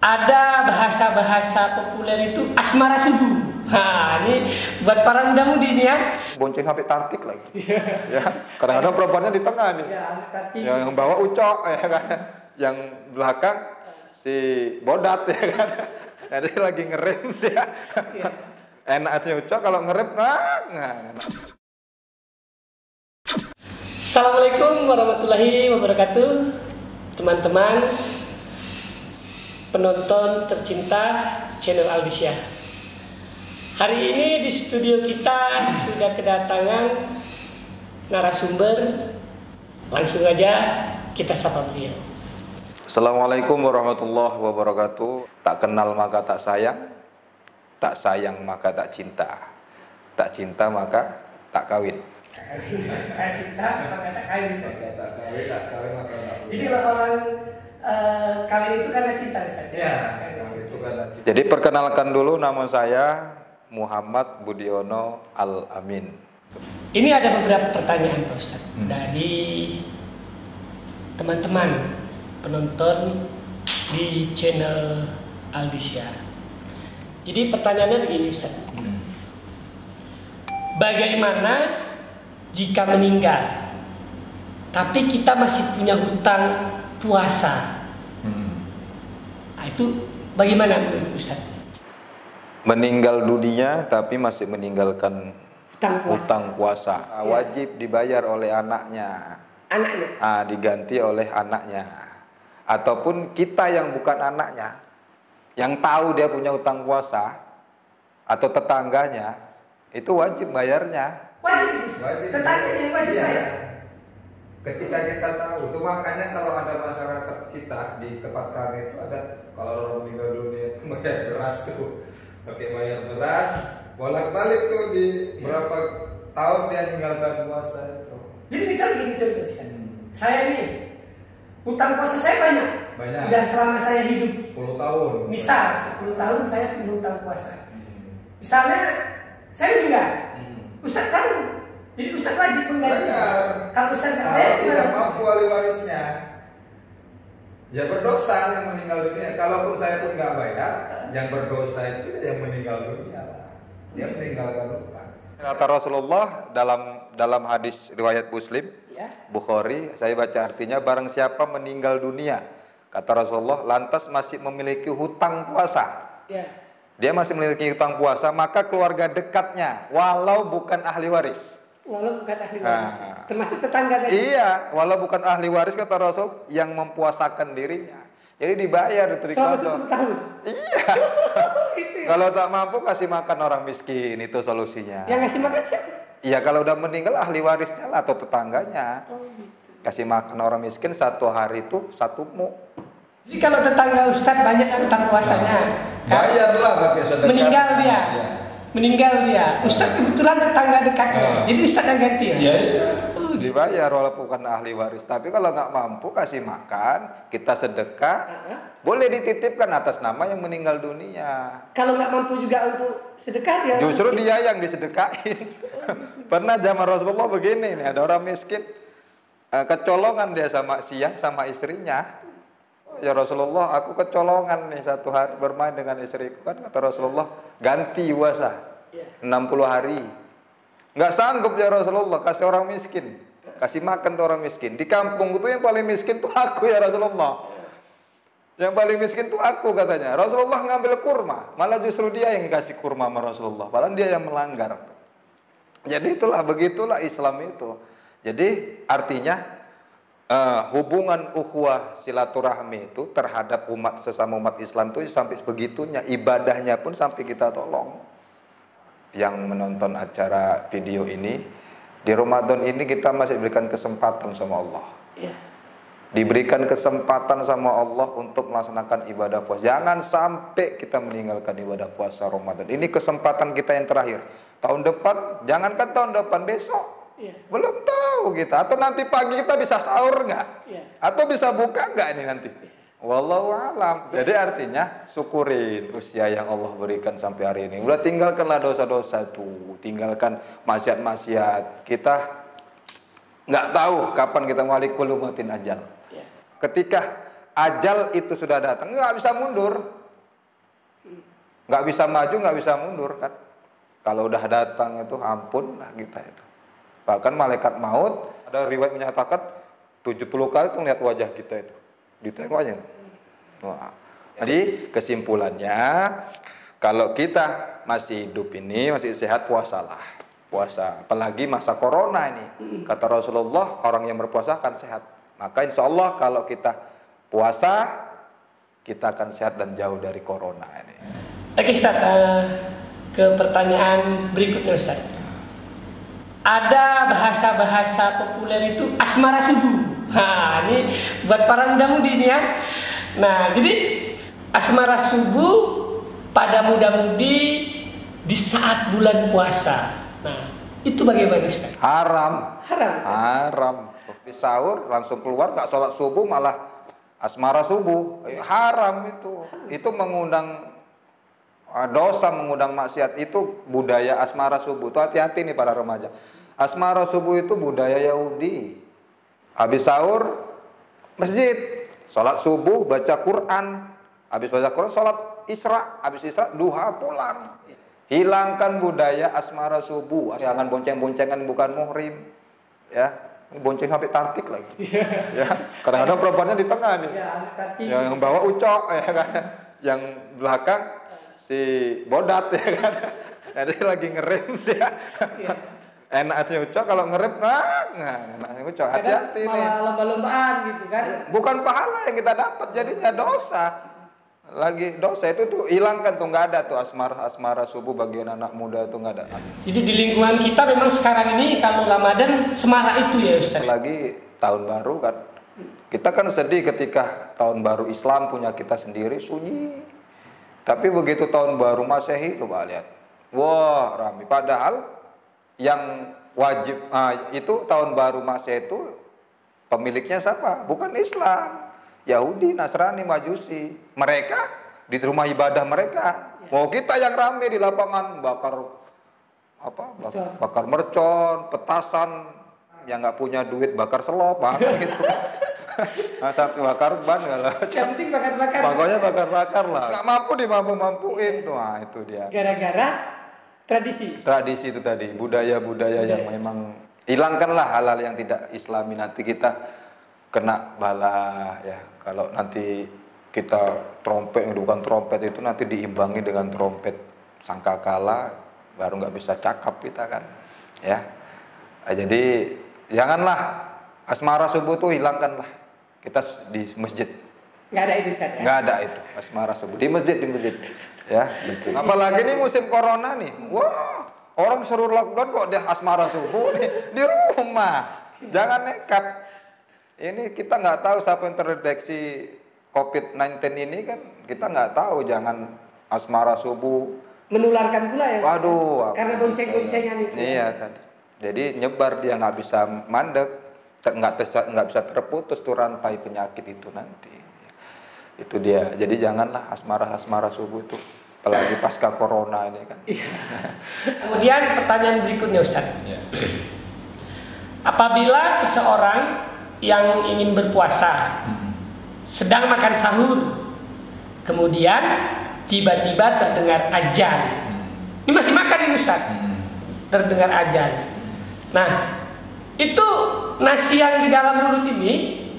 ada bahasa-bahasa populer itu asmara subuh. Nah, ini buat para muda-mudi nih ya. Bonceng sampai tartik lagi. Ya, kadang-kadang perempuannya di tengah nih. Ya, tartik. Yang bawa ucok ya kan. Yang belakang si bodat ya kan. Jadi lagi ngerem dia. Ya. Enaknya ucok kalau ngerem Assalamualaikum warahmatullahi wabarakatuh. Teman-teman penonton tercinta channel Aldisia. Hari ini di studio kita sudah kedatangan narasumber. Langsung aja kita sapa beliau. Assalamualaikum warahmatullahi wabarakatuh. Tak kenal maka tak sayang maka tak cinta, tak cinta maka tak kawin. Tak cinta maka tak kawin. Tak kawin maka tak. Jadi kalau orang kawin itu karena cinta, Ustaz. Ya, itu karena cinta. Jadi perkenalkan dulu, nama saya Muhammad Budiono Al-Amin. Ini ada beberapa pertanyaan Pak Ustaz dari teman-teman penonton di channel Aldisia. Jadi pertanyaannya begini Ustaz. Bagaimana jika meninggal tapi kita masih punya hutang puasa? Nah, itu bagaimana menurut Ustaz? Meninggal dunia tapi masih meninggalkan Hutang puasa. puasa. Wajib dibayar oleh anaknya. Anaknya? Diganti oleh anaknya. Ataupun kita yang bukan anaknya, yang tahu dia punya hutang puasa, atau tetangganya, itu wajib bayarnya. Wajib. Tetangganya yang wajib bayar. Ketika kita tahu, itu makanya kalau ada masyarakat kita di tempat kami itu ada, kalau orang meninggal dunia itu bayar beras tuh, pakai bayar beras, bolak-balik tuh di berapa tahun dia meninggalkan puasa itu. Jadi misal gini contohnya, saya nih hutang puasa saya banyak. Udah selama saya hidup 10 tahun. Misal 10 tahun saya punya hutang puasa. Misalnya saya meninggal, Ustaz kan, jadi Ustaz wajib mengganti. Kalau Ustaz nggak bayar, tidak mampu ahli warisnya, ya berdosa yang meninggal dunia. Kalaupun saya pun nggak bayar, yang berdosa itu yang meninggal dunia. Dia meninggalkan hutang. Kata Rasulullah dalam hadis riwayat Muslim, ya. Bukhari, saya baca artinya, barang siapa meninggal dunia, kata Rasulullah, lantas masih memiliki hutang puasa. Ya. Dia masih memiliki hutang puasa, maka keluarga dekatnya, walau bukan ahli waris. Walau bukan ahli waris, termasuk tetangga tadi. Iya, walau bukan ahli waris, kata Rasul, yang mempuasakan dirinya. Jadi dibayar itu selama 10 tahun. Iya. Gitu ya? Kalau tak mampu kasih makan orang miskin, itu solusinya. Yang ngasih makan siapa? Iya, kalau udah meninggal ahli warisnya lah atau tetangganya. Oh, gitu. Kasih makan orang miskin 1 hari itu 1 mu. Jadi kalau tetangga Ustaz banyak yang hutang puasanya, Bayarlah pakai sedekah. meninggal dia. Ya. Meninggal dia. Ustaz kebetulan tetangga dekatnya. Jadi Ustaz yang ganti ya? Iya, iya. Dibayar walaupun bukan ahli waris. Tapi kalau nggak mampu kasih makan, kita sedekah, boleh dititipkan atas nama yang meninggal dunia. Kalau nggak mampu juga untuk sedekah dia. Justru dia yang disedekahin. Pernah zaman Rasulullah begini nih, ada orang miskin, kecolongan dia sama siang sama istrinya. Ya Rasulullah, aku kecolongan nih 1 hari bermain dengan istriku. Kan kata Rasulullah, ganti puasa 60 hari. Nggak sanggup ya Rasulullah, kasih orang miskin, kasih makan tuh orang miskin. Di kampung itu yang paling miskin tuh aku ya Rasulullah. Yang paling miskin tuh aku, katanya. Rasulullah ngambil kurma, malah justru dia yang kasih kurma sama Rasulullah, padahal dia yang melanggar. Jadi begitulah Islam itu. Jadi artinya hubungan ukhuwah silaturahmi itu terhadap sesama umat Islam itu sampai begitunya, ibadahnya pun sampai kita tolong. Yang menonton acara video ini, di Ramadan ini kita masih diberikan kesempatan sama Allah. Ya. Diberikan kesempatan sama Allah untuk melaksanakan ibadah puasa. Jangan sampai kita meninggalkan ibadah puasa Ramadan. Ini kesempatan kita yang terakhir. Tahun depan, jangankan tahun depan, besok. Ya. Belum tahu kita. Atau nanti pagi kita bisa sahur nggak? Ya. Atau bisa buka nggak ini nanti? Wallahu alam. Jadi artinya syukurin usia yang Allah berikan sampai hari ini. Udah tinggalkanlah dosa-dosa itu, tinggalkan maksiat-maksiat. Kita nggak tahu kapan kita malikul umatin ajal. Ya. Ketika ajal itu sudah datang, nggak bisa mundur. nggak bisa maju, nggak bisa mundur kan. Kalau udah datang itu ampun lah kita itu. Bahkan malaikat maut, ada riwayat menyatakan 70 kali tuh lihat wajah kita itu. Ditengok aja. Wah. Jadi kesimpulannya, kalau kita masih hidup ini, masih sehat, puasalah. Puasa, apalagi masa corona ini. Kata Rasulullah, orang yang berpuasa akan sehat. Maka insya Allah kalau kita puasa, kita akan sehat dan jauh dari corona ini. Oke Ustaz, ke pertanyaan berikutnya Ustaz. Ada bahasa-bahasa populer itu asmara subuh. Nah, ini buat para muda-mudi nih ya. Nah, jadi asmara subuh pada muda-mudi di saat bulan puasa. Nah, itu bagaimana Ustaz? Haram. Haram Ustaz? Haram. Di sahur langsung keluar, nggak sholat subuh malah asmara subuh. Haram itu. Itu mengundang dosa, mengundang maksiat. Itu budaya asmara subuh. Tuh hati-hati nih para remaja. Asmara subuh itu budaya Yahudi. Habis sahur masjid, sholat subuh, baca Quran. Habis baca Quran, sholat Isra. Habis Isra, duha pulang. Hilangkan budaya asmara subuh. Jangan bonceng-boncengan bukan muhrim. Ya, bonceng sampai tartik lagi. Ya, kadang-kadang perempuannya di tengah nih. Yang bawa ucok ya kan. Yang belakang si bodat ya kan. Jadi lagi ngerem dia. Enaknya ucok, kalau ngerem enaknya ucok. Hati-hati nih. Malah lomba-lombaan gitu kan. Bukan pahala yang kita dapat, jadinya dosa. Lagi dosa itu tuh hilangkan tuh, nggak ada tuh asmara subuh bagian anak muda tuh nggak ada. Jadi di lingkungan kita memang sekarang ini kalau Ramadan semarak itu ya Ustaz. Lagi tahun baru kan, kita kan sedih ketika tahun baru Islam punya kita sendiri sunyi. Tapi begitu tahun baru Masehi, coba lihat, wah ramai. Padahal yang wajib itu tahun baru Masehi itu pemiliknya siapa? Bukan Islam. Yahudi, Nasrani, Majusi. Mereka di rumah ibadah mereka. Mau kita yang rame di lapangan bakar bakar mercon, petasan, yang nggak punya duit bakar selop, gitu. Nah, sampai bakar ban nggak. Yang penting bakar-bakar. Pokoknya bakar-bakar lah. Nggak mampu dimampu-mampuin tuh. Nah, itu dia. Gara-gara tradisi. Tradisi itu tadi, budaya-budaya yang memang hilangkanlah hal-hal yang tidak Islami, nanti kita kena bala ya. Kalau nanti kita trompet yang bukan trompet itu nanti diimbangi dengan trompet sangkakala, baru nggak bisa cakap kita kan ya. Jadi janganlah asmara subuh tuh hilangkanlah kita di masjid. Nggak ada itu Ustaz ya? Nggak ada itu asmara subuh di masjid ya betul. Apalagi ini musim corona nih, wah orang suruh lockdown kok dia asmara subuh nih di rumah. Jangan nekat. Ini kita nggak tahu siapa yang terdeteksi COVID-19 ini kan, kita nggak tahu. Jangan asmara subuh. Menularkan pula ya. Waduh. Karena bonceng-boncengan itu. Iya tadi. Jadi nyebar, dia nggak bisa mandek, nggak bisa terputus tuh rantai penyakit itu nanti. Itu dia. Jadi janganlah asmara subuh itu, apalagi pasca corona ini kan. Kemudian pertanyaan berikutnya Ustaz. Ya. Apabila seseorang yang ingin berpuasa sedang makan sahur, kemudian tiba-tiba terdengar azan. Ini masih makan ini Ustaz. Terdengar azan. Nah, itu nasi yang di dalam mulut ini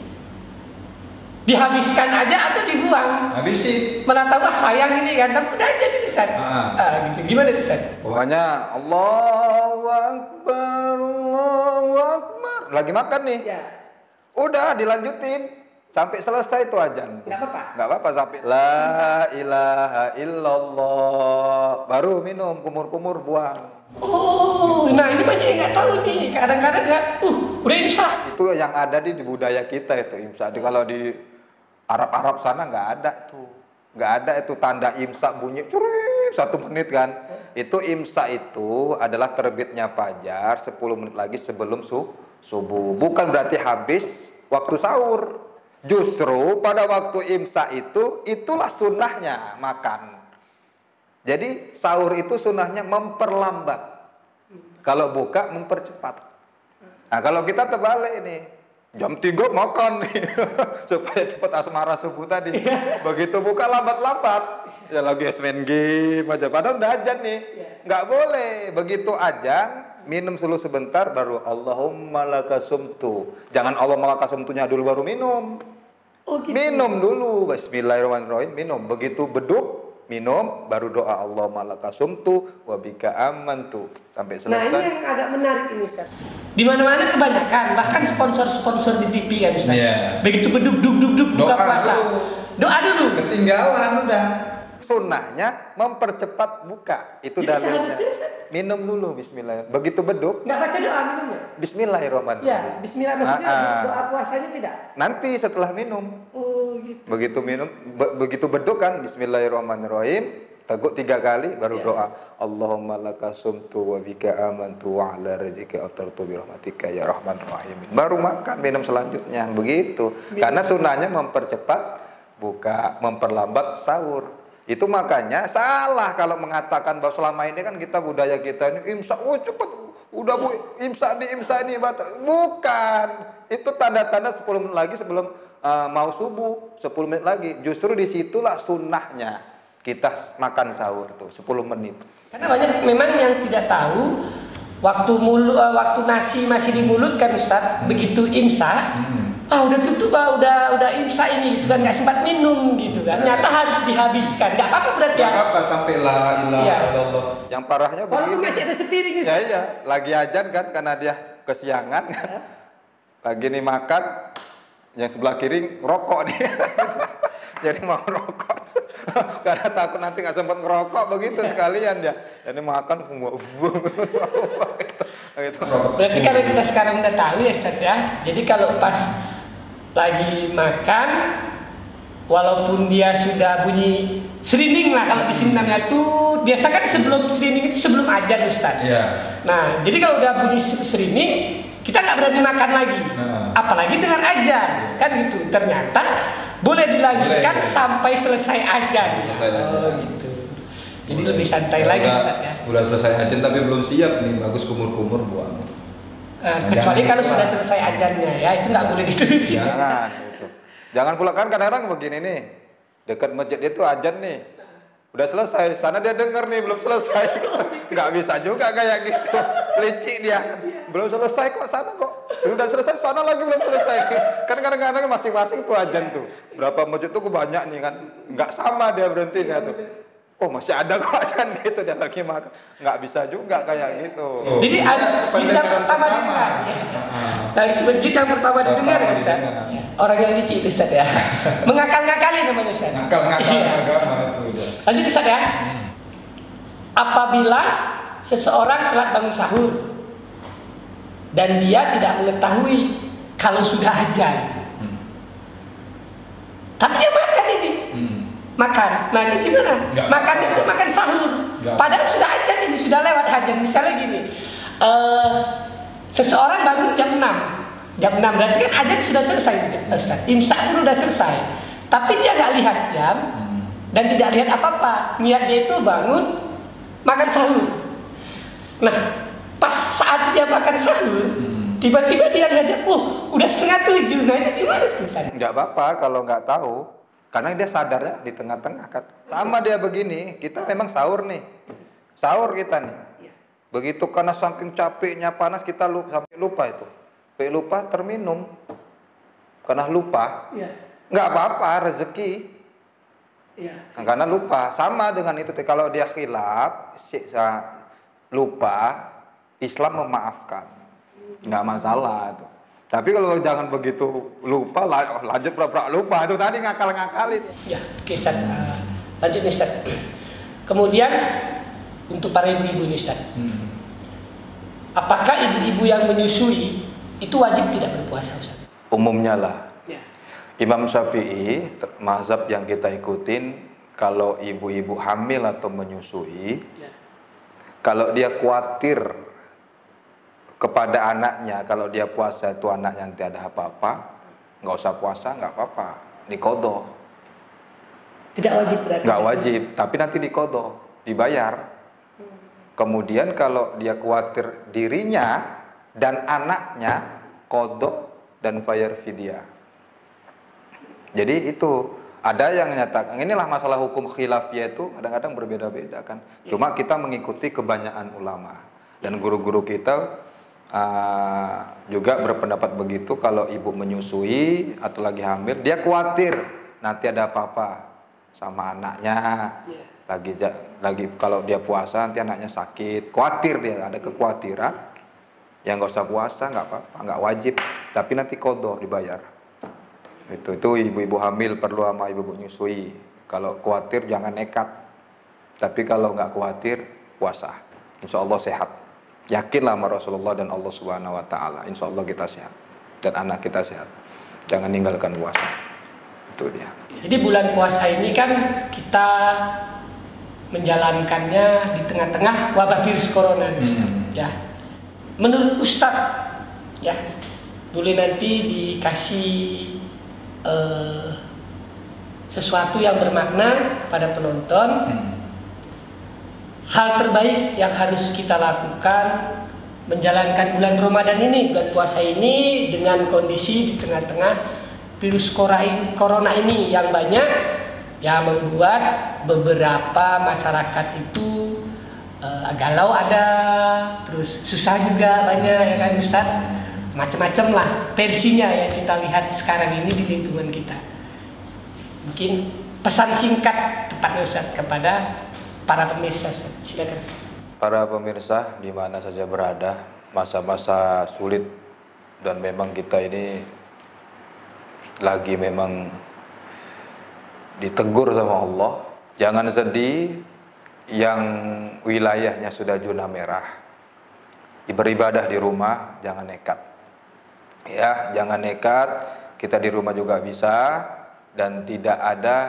dihabiskan aja atau dibuang? Habisin. Mana tahu sayang ini kan, tapi udah aja nih Ustaz. Gitu. Gimana Ustaz? Pokoknya Allahu Akbar, Allahu Akbar. Lagi makan nih. Ya. Udah dilanjutin sampai selesai itu azan. Enggak apa-apa. Enggak apa-apa sampai la ilaha illallah. Baru minum, kumur-kumur buang. Oh, nah ini banyak yang nggak tahu nih. Kadang-kadang nggak, udah imsak. Itu yang ada di budaya kita itu imsak. Kalau di Arab sana nggak ada tuh. Nggak ada itu tanda imsak bunyi curit 1 menit kan. Itu imsak itu adalah terbitnya fajar 10 menit lagi sebelum subuh. Bukan berarti habis waktu sahur. Justru pada waktu imsak itulah sunnahnya makan. Jadi sahur itu sunnahnya memperlambat. Kalau buka mempercepat. Nah kalau kita terbalik ini, jam 3 makan nih supaya cepat asmara subuh tadi. Begitu buka lambat-lambat. Ya lagi main game aja. Padahal udah azan nih. Nggak boleh. Begitu azan, minum dulu sebentar baru Allahumma lakasumtu. Jangan Allahumma lakasumtunya dulu baru minum. Oh, gitu. Minum dulu. Bismillahirrahmanirrahim. Minum. Begitu beduk, minum baru doa Allahumma lakasumtu wa bika amantu sampai selesai. Nah, ini yang agak menarik ini, Ustaz. Di mana-mana kebanyakan bahkan sponsor-sponsor di TV kan, Ustaz. Begitu beduk buka puasa. Doa dulu. Ketinggalan udah. Sunnahnya mempercepat buka. Itu Jadi dalilnya. seharusnya, Minum dulu bismillah. Begitu beduk, nggak baca doa minumnya? bismillahirrahmanirrahim. Ya, bismillah maksudnya doa puasanya tidak? Nanti setelah minum. Oh, gitu. Begitu minum, begitu beduk kan bismillahirrahmanirrahim. Teguk 3 kali baru doa. Allahumma lakasumtu wa bika amantu wa ala rizqika atartu bi rahmatika ya rahman rahim. Baru makan minum selanjutnya begitu. Karena sunnahnya mempercepat buka, memperlambat sahur. Itu makanya salah kalau mengatakan bahwa selama ini kan kita budaya kita ini imsak, oh cepet, udah bu imsak ini bukan. Itu tanda-tanda 10 menit lagi sebelum mau subuh, 10 menit lagi. Justru disitulah sunnahnya kita makan sahur tuh 10 menit. Karena banyak memang yang tidak tahu waktu nasi masih di mulut kan, Ustaz, begitu imsak. Udah tutup, udah imsak ini gitu kan, nggak sempat minum gitu kan. Ternyata harus dihabiskan. Nggak apa-apa berarti. Nggak apa-apa sampai la ilaha illallah. Yang parahnya begini. Walaupun masih ada sepiring gitu. Ya, lagi ajan kan karena dia kesiangan kan. Lagi nih makan, yang sebelah kiri ngerokok nih. Jadi mau ngerokok. Karena takut nanti nggak sempat ngerokok begitu sekalian dia. Jadi makan gitu. Berarti kalau kita sekarang udah tahu ya, Ustaz ya. Jadi kalau pas lagi makan, walaupun dia sudah bunyi serinding lah, kalau di sini namanya tuh biasa kan sebelum serinding itu sebelum azan, Ustaz. Nah, jadi kalau udah bunyi serinding, kita nggak berani makan lagi, apalagi dengan azan, kan gitu. Ternyata boleh dilanjutkan sampai selesai azan. Gitu. Jadi lebih santai lagi, Ustaz ya. Udah selesai azan tapi belum siap nih, bagus kumur-kumur buang. Kecuali kalau sudah selesai azannya ya, itu nggak boleh diterusin. Jangan pula kan kadang-kadang begini nih, dekat masjid itu azan nih, udah selesai, sana dia dengar nih belum selesai, nggak bisa juga kayak gitu, licik dia, belum selesai kok sana kok, udah selesai sana lagi belum selesai, kan kadang-kadang masing-masing tuh azan tuh, berapa masjid tuh banyak nih kan, nggak sama dia berhenti kan tuh. Oh masih ada kok kan gitu dia lagi makan, nggak bisa juga kayak gitu. Jadi harus masjid yang pertama didengar. Harus masjid yang pertama didengar, Ustaz. Orang yang licik itu, Ustaz ya. Mengakal-ngakali namanya, Ustaz. Ngakal-ngakal agama itu. Lanjut, Ustaz ya. Apabila seseorang telat bangun sahur dan dia tidak mengetahui kalau sudah azan, tapi dia makan ini. Makan, nah itu gimana? Makan itu makan sahur. Padahal sudah azan ini, sudah lewat azan. Misalnya gini, seseorang bangun jam 6 berarti kan azan sudah selesai, Ustaz. Imsak pun sudah selesai. Tapi dia nggak lihat jam dan tidak lihat apa-apa. Niat dia itu bangun makan sahur. Nah, pas saat dia makan sahur, tiba-tiba dia lihat jam, udah 6:30. Nah itu gimana tuh, Ustaz? Nggak apa-apa kalau nggak tahu. Karena dia sadarnya di tengah-tengah kan. Sama dia begini, kita memang sahur nih. Sahur kita nih. Begitu karena saking capeknya panas kita sampai lupa itu. Sampai lupa terminum. Karena lupa. Nggak apa-apa, rezeki. Nah, karena lupa. Sama dengan itu. Kalau dia khilaf, lupa, Islam memaafkan. Nggak masalah itu. Tapi kalau jangan begitu lupa, lanjut pura-pura lupa, itu tadi ngakal-ngakalin. Ya, oke, Ustaz. Lanjut nih, Ustaz. Kemudian untuk para ibu-ibu nih, Ustaz. Apakah ibu-ibu yang menyusui itu wajib tidak berpuasa, Ustaz? Umumnya lah. Imam Syafi'i, mazhab yang kita ikutin, kalau ibu-ibu hamil atau menyusui, kalau dia khawatir kepada anaknya, kalau dia puasa itu anaknya nanti ada apa-apa, nggak usah puasa, nggak apa-apa, diqodho. Tidak wajib berarti? Nggak wajib, tapi nanti diqodho, dibayar. Kemudian kalau dia khawatir dirinya dan anaknya, qodho dan bayar fidyah. Jadi itu Ada yang nyatakan, inilah masalah hukum khilafiyah itu kadang-kadang berbeda-beda kan. Cuma kita mengikuti kebanyakan ulama. Dan guru-guru kita juga berpendapat begitu, kalau ibu menyusui atau lagi hamil, dia khawatir nanti ada apa-apa sama anaknya. Lagi kalau dia puasa nanti anaknya sakit, khawatir, dia ada kekhawatiran. Yang nggak usah puasa nggak apa-apa, nggak wajib, tapi nanti qadha dibayar. Itu ibu-ibu hamil perlu sama ibu-ibu nyusui. Kalau khawatir jangan nekat. Tapi kalau nggak khawatir puasa, insya Allah sehat. Yakinlah sama Rasulullah dan Allah Subhanahu Wa Taala. Insya Allah kita sehat dan anak kita sehat. Jangan tinggalkan puasa. Itu dia. Jadi bulan puasa ini kan kita menjalankannya di tengah-tengah wabah virus corona, ya. Menurut Ustadz, ya, boleh nanti dikasih sesuatu yang bermakna kepada penonton. Hal terbaik yang harus kita lakukan menjalankan bulan Ramadan ini, bulan puasa ini, dengan kondisi di tengah-tengah virus corona ini yang banyak, yang membuat beberapa masyarakat itu galau ada, terus susah juga banyak, ya kan Ustaz? Macam-macam lah versinya yang kita lihat sekarang ini di lingkungan kita. Mungkin pesan singkat tepatnya Ustaz kepada para pemirsa, Ustaz. Silakan Ustaz. Para pemirsa di mana saja berada, masa-masa sulit dan memang kita ini lagi memang ditegur sama Allah. Jangan sedih yang wilayahnya sudah zona merah. Beribadah di rumah, jangan nekat. Ya, jangan nekat. Kita di rumah juga bisa, dan tidak ada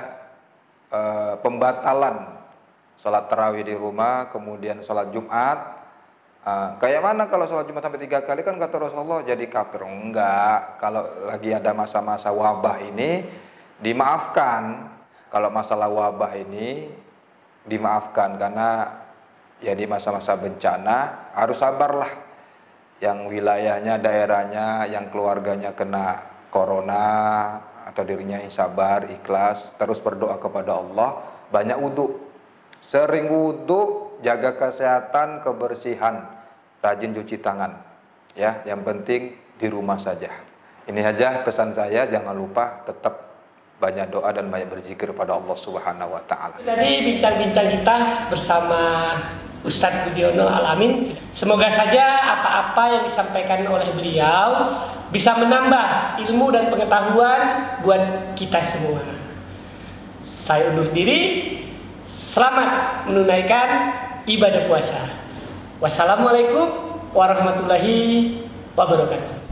pembatalan sholat tarawih di rumah, kemudian sholat Jumat. Kayak mana kalau sholat Jumat sampai 3 kali, kan kata Rasulullah jadi kafir? Enggak. Kalau lagi ada masa-masa wabah ini dimaafkan. Kalau masalah wabah ini dimaafkan, karena ya di masa-masa bencana harus sabarlah. Yang wilayahnya, daerahnya, yang keluarganya kena corona atau dirinya yang sabar, ikhlas, terus berdoa kepada Allah, banyak wudu, sering wudu, jaga kesehatan, kebersihan, rajin cuci tangan. Ya, yang penting di rumah saja. Ini aja pesan saya, jangan lupa tetap banyak doa dan banyak berzikir pada Allah Subhanahu Wa Taala. Tadi bincang-bincang kita bersama Ustadz Budiono Al-Amin. Semoga saja apa-apa yang disampaikan oleh beliau bisa menambah ilmu dan pengetahuan buat kita semua. Saya undur diri. Selamat menunaikan ibadah puasa. Wassalamualaikum warahmatullahi wabarakatuh.